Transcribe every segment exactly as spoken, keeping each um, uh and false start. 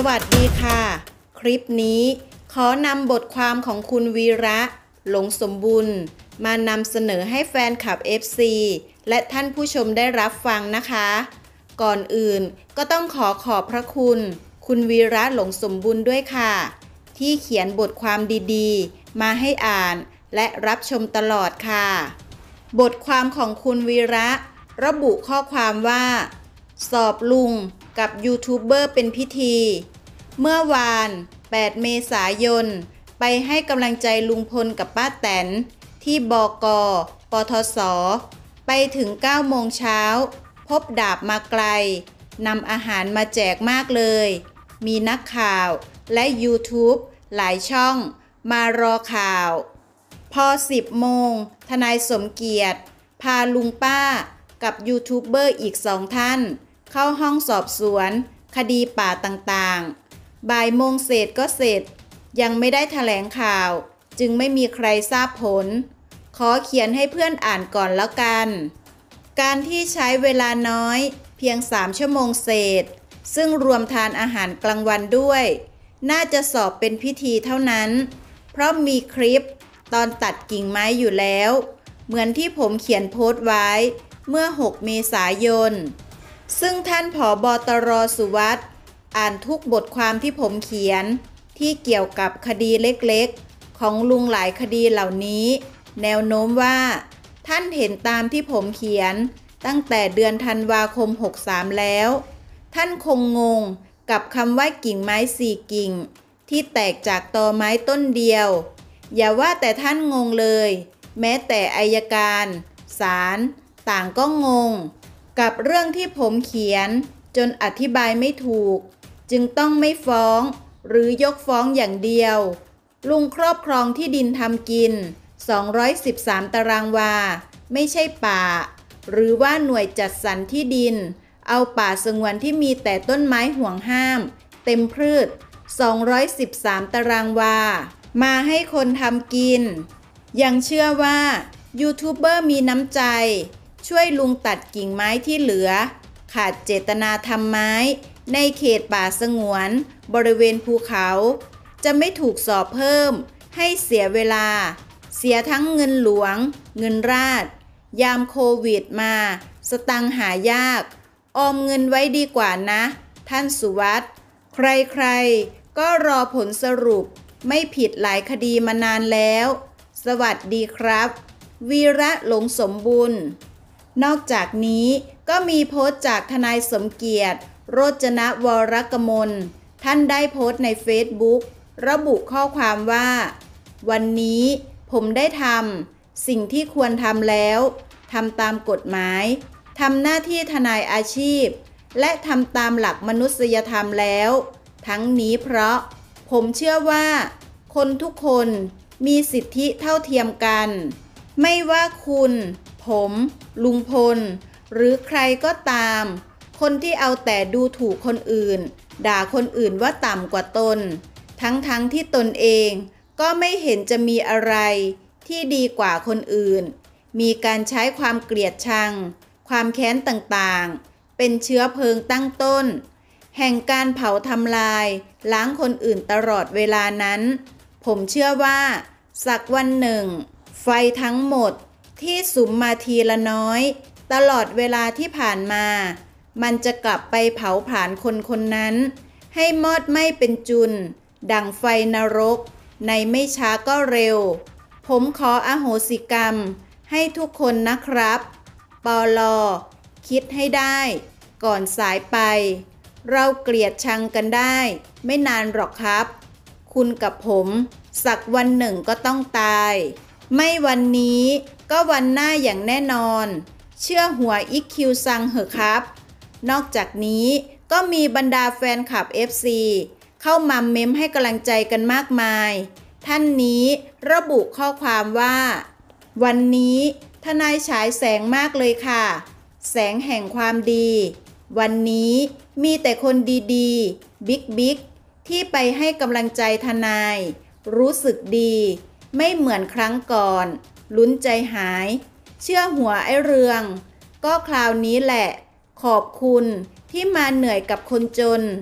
วัสดีค่ะคลิปนี้ขอนำบทความของคุณวีระหลงสมบุญมานำเสนอให้แฟนคลับ เอฟ ซี และท่านผู้ชมได้รับฟังนะคะก่อนอื่นก็ต้องขอขอบพระคุณคุณวีระหลงสมบุญด้วยค่ะที่เขียนบทความดีๆมาให้อ่านและรับชมตลอดค่ะบทความของคุณวีระระบุข้อความว่าสอบลุงกับยูทูบเบอร์เป็นพิธีเมื่อวานแปดเมษายนไปให้กำลังใจลุงพลกับป้าแตนที่บก.ปทส.ไปถึงเก้าโมงเช้าพบดาบมาไกลนำอาหารมาแจกมากเลยมีนักข่าวและ YouTube หลายช่องมารอข่าวพอสิบโมงทนายสมเกียรติพาลุงป้ากับยูทูบเบอร์อีกสองท่านเข้าห้องสอบสวนคดีป่าต่างๆบ่ายโมงเศษก็เสร็จยังไม่ได้แถลงข่าวจึงไม่มีใครทราบผลขอเขียนให้เพื่อนอ่านก่อนแล้วกันการที่ใช้เวลาน้อยเพียงสามชั่วโมงเศษซึ่งรวมทานอาหารกลางวันด้วยน่าจะสอบเป็นพิธีเท่านั้นเพราะมีคลิปตอนตัดกิ่งไม้อยู่แล้วเหมือนที่ผมเขียนโพสต์ไว้เมื่อหกเมษายนซึ่งท่านผบ.ตร.สุวัสด์อ่านทุกบทความที่ผมเขียนที่เกี่ยวกับคดีเล็กๆของลุงหลายคดีเหล่านี้แนวโน้มว่าท่านเห็นตามที่ผมเขียนตั้งแต่เดือนธันวาคมหกสามแล้วท่านคงงงกับคำว่ากิ่งไม้สี่กิ่งที่แตกจากตอไม้ต้นเดียวอย่าว่าแต่ท่านงงเลยแม้แต่อัยการศาลต่างก็งงกับเรื่องที่ผมเขียนจนอธิบายไม่ถูกจึงต้องไม่ฟ้องหรือยกฟ้องอย่างเดียวลุงครอบครองที่ดินทำกินสองร้อยสิบสามตารางวาไม่ใช่ป่าหรือว่าหน่วยจัดสรรที่ดินเอาป่าสงวนที่มีแต่ต้นไม้ห่วงห้ามเต็มพืชสองร้อยสิบสามตารางวามาให้คนทำกินยังเชื่อว่ายูทูบเบอร์มีน้ำใจช่วยลุงตัดกิ่งไม้ที่เหลือขาดเจตนาทำไม้ในเขตป่าสงวนบริเวณภูเขาจะไม่ถูกสอบเพิ่มให้เสียเวลาเสียทั้งเงินหลวงเงินราษฎร์ยามโควิดมาสตังค์หายากออมเงินไว้ดีกว่านะท่านสุวัสด์ใครๆก็รอผลสรุปไม่ผิดหลายคดีมานานแล้วสวัสดีครับวีระหลงสมบุญนอกจากนี้ก็มีโพสต์จากทนายสมเกียรติโรจนวรกมลท่านได้โพสต์ในเฟซบุ๊กระบุข้อความว่าวันนี้ผมได้ทำสิ่งที่ควรทำแล้วทำตามกฎหมายทำหน้าที่ทนายอาชีพและทำตามหลักมนุษยธรรมแล้วทั้งนี้เพราะผมเชื่อว่าคนทุกคนมีสิทธิเท่าเทียมกันไม่ว่าคุณผมลุงพลหรือใครก็ตามคนที่เอาแต่ดูถูกคนอื่นด่าคนอื่นว่าต่ำกว่าตนทั้งๆ ท, ที่ตนเองก็ไม่เห็นจะมีอะไรที่ดีกว่าคนอื่นมีการใช้ความเกลียดชังความแค้นต่างๆเป็นเชื้อเพลิงตั้งต้นแห่งการเผาทำลายล้างคนอื่นตลอดเวลานั้นผมเชื่อว่าสักวันหนึ่งไฟทั้งหมดที่สุมมาทีละน้อยตลอดเวลาที่ผ่านมามันจะกลับไปเผาผลาญคนคนนั้นให้มอดไหม้เป็นจุลดังไฟนรกในไม่ช้าก็เร็วผมขออโหสิกรรมให้ทุกคนนะครับปล.คิดให้ได้ก่อนสายไปเราเกลียดชังกันได้ไม่นานหรอกครับคุณกับผมสักวันหนึ่งก็ต้องตายไม่วันนี้ก็วันหน้าอย่างแน่นอนเชื่อหัวอิกคิวซังเหอะครับนอกจากนี้ก็มีบรรดาแฟนคลับ เอฟ ซี เข้ามาเม้มให้กำลังใจกันมากมายท่านนี้ระบุข้อความว่าวันนี้ทนายฉายแสงมากเลยค่ะแสงแห่งความดีวันนี้มีแต่คนดีๆบิ๊กบิ๊กที่ไปให้กำลังใจทนายรู้สึกดีไม่เหมือนครั้งก่อนลุ้นใจหายเชื่อหัวไอ้เรืองก็คราวนี้แหละขอบคุณที่มาเหนื่อยกับคนจนท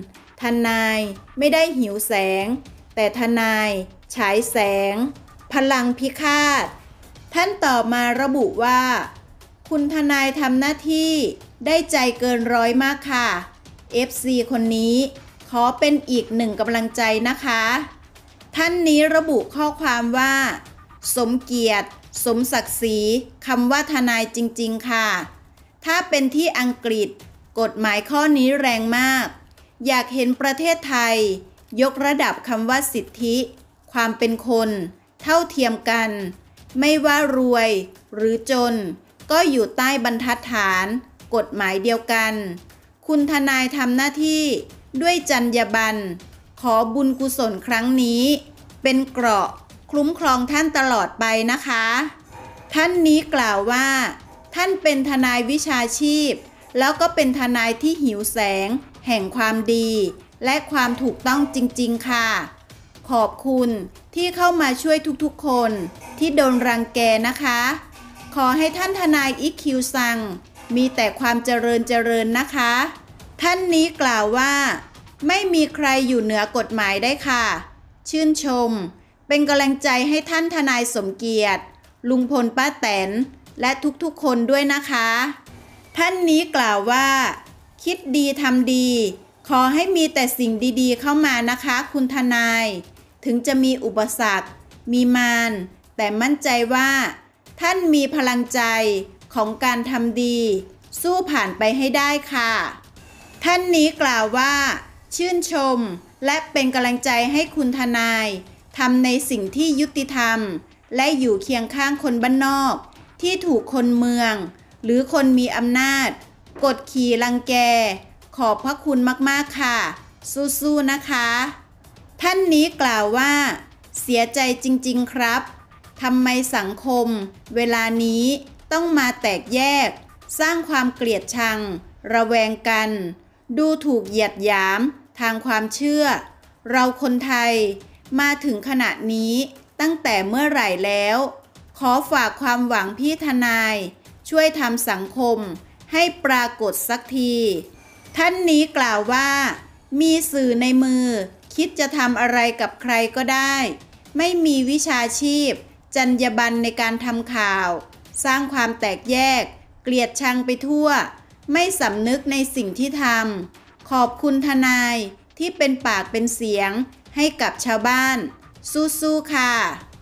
ทนายไม่ได้หิวแสงแต่ทนายฉายแสงพลังพิฆาตท่านตอบมาระบุว่าคุณทนายทำหน้าที่ได้ใจเกินร้อยมากค่ะ เอฟ ซี คนนี้ขอเป็นอีกหนึ่งกำลังใจนะคะท่านนี้ระบุข้อความว่าสมเกียรติสมศักดิ์ศรีคำว่าทนายจริงๆค่ะถ้าเป็นที่อังกฤษกฎหมายข้อนี้แรงมากอยากเห็นประเทศไทยยกระดับคำว่าสิทธิความเป็นคนเท่าเทียมกันไม่ว่ารวยหรือจนก็อยู่ใต้บรรทัดฐานกฎหมายเดียวกันคุณทนายทำหน้าที่ด้วยจรรยาบรรณขอบุญกุศลครั้งนี้เป็นเกราะคุ้มครองท่านตลอดไปนะคะท่านนี้กล่าวว่าท่านเป็นทนายวิชาชีพแล้วก็เป็นทนายที่หิวแสงแห่งความดีและความถูกต้องจริงๆค่ะขอบคุณที่เข้ามาช่วยทุกๆคนที่โดนรังแกนะคะขอให้ท่านทนายอิคิวซังมีแต่ความเจริญเจริญนะคะท่านนี้กล่าวว่าไม่มีใครอยู่เหนือกฎหมายได้ค่ะชื่นชมเป็นกำลังใจให้ท่านทนายสมเกียรติลุงพลป้าแตนและทุกๆคนด้วยนะคะท่านนี้กล่าวว่าคิดดีทำดีขอให้มีแต่สิ่งดีๆเข้ามานะคะคุณทนายถึงจะมีอุปสรรคมีมารแต่มั่นใจว่าท่านมีพลังใจของการทำดีสู้ผ่านไปให้ได้ค่ะท่านนี้กล่าวว่าชื่นชมและเป็นกำลังใจให้คุณทนายทำในสิ่งที่ยุติธรรมและอยู่เคียงข้างคนบ้านนอกที่ถูกคนเมืองหรือคนมีอำนาจกดขี่รังแกขอบพระคุณมากๆค่ะสู้ๆนะคะท่านนี้กล่าวว่าเสียใจจริงๆครับทำไมสังคมเวลานี้ต้องมาแตกแยกสร้างความเกลียดชังระแวงกันดูถูกเหยียดหยามทางความเชื่อเราคนไทยมาถึงขณะนี้ตั้งแต่เมื่อไหร่แล้วขอฝากความหวังพี่ทนายช่วยทำสังคมให้ปรากฏสักทีท่านนี้กล่าวว่ามีสื่อในมือคิดจะทำอะไรกับใครก็ได้ไม่มีวิชาชีพจรรยาบรรณในการทำข่าวสร้างความแตกแยกเกลียดชังไปทั่วไม่สำนึกในสิ่งที่ทำขอบคุณทนายที่เป็นปากเป็นเสียงให้กับชาวบ้านสู้ๆค่ะ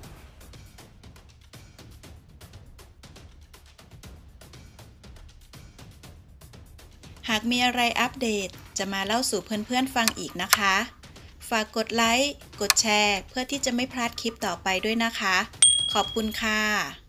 หากมีอะไรอัปเดตจะมาเล่าสู่เพื่อนๆฟังอีกนะคะฝากกดไลค์กดแชร์เพื่อที่จะไม่พลาดคลิปต่อไปด้วยนะคะขอบคุณค่ะ